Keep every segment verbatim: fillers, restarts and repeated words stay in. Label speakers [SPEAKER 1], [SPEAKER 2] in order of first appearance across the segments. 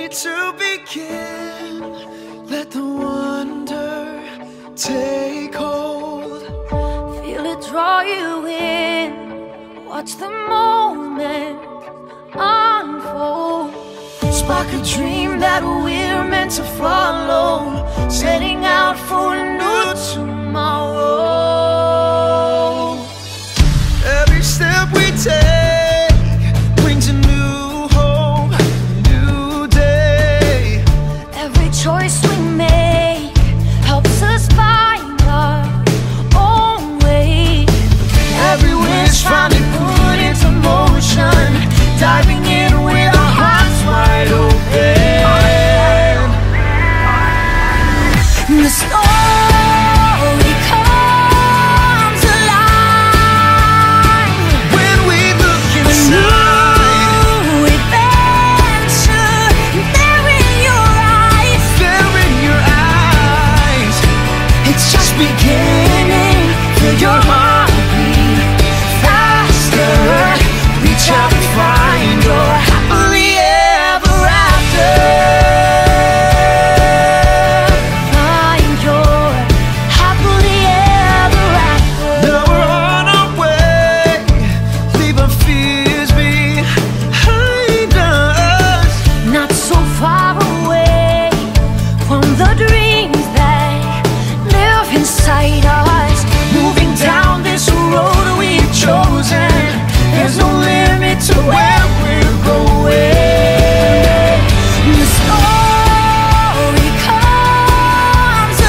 [SPEAKER 1] to begin. Let the wonder take hold.
[SPEAKER 2] Feel it draw you in. Watch the moment unfold. Spark a dream that we're meant to follow. Setting out for a new tomorrow.
[SPEAKER 1] Every step we take brings a new hope, a new day.
[SPEAKER 2] Every choice we make helps us find our own way.
[SPEAKER 1] Every wish finally put into motion, diving in with our hearts wide open.
[SPEAKER 2] The story comes alive
[SPEAKER 1] when we look
[SPEAKER 2] a
[SPEAKER 1] inside.
[SPEAKER 2] new adventure there in your eyes.
[SPEAKER 1] There in your eyes,
[SPEAKER 2] It's just beginning. Feel your heartbeat faster.
[SPEAKER 1] reach out and find your
[SPEAKER 2] Happily ever after. Find your happily ever after.
[SPEAKER 1] Now we're on our way, leave our fears behind us.
[SPEAKER 2] Not so far away from the dreams that live inside us. Moving down this road we've chosen. There's no limit to where we're going. The story comes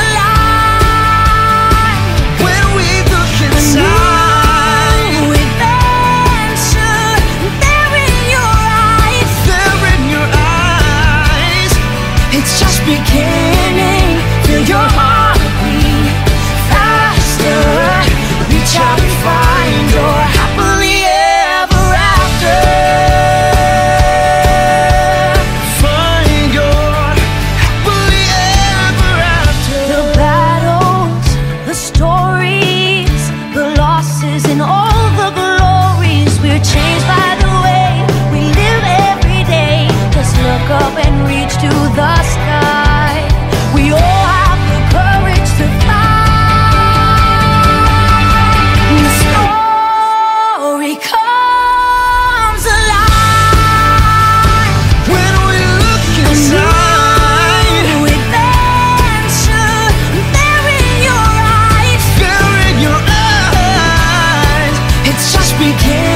[SPEAKER 2] alive
[SPEAKER 1] When we look
[SPEAKER 2] a
[SPEAKER 1] inside,
[SPEAKER 2] new adventure there in your eyes.
[SPEAKER 1] there in your eyes,
[SPEAKER 2] It's just beginning. Feel your heartbeat faster. Reach out and find your happily ever after.
[SPEAKER 1] find your happily ever after.
[SPEAKER 2] The battles, the stories, the losses, and all the glories. We're changed by the way we live every day. Just look up and reach to the sky. We all have the courage to fly. The story comes alive.
[SPEAKER 1] When we look
[SPEAKER 2] A
[SPEAKER 1] inside,
[SPEAKER 2] new adventure there in your eyes.
[SPEAKER 1] there in your eyes,
[SPEAKER 2] It's just beginning.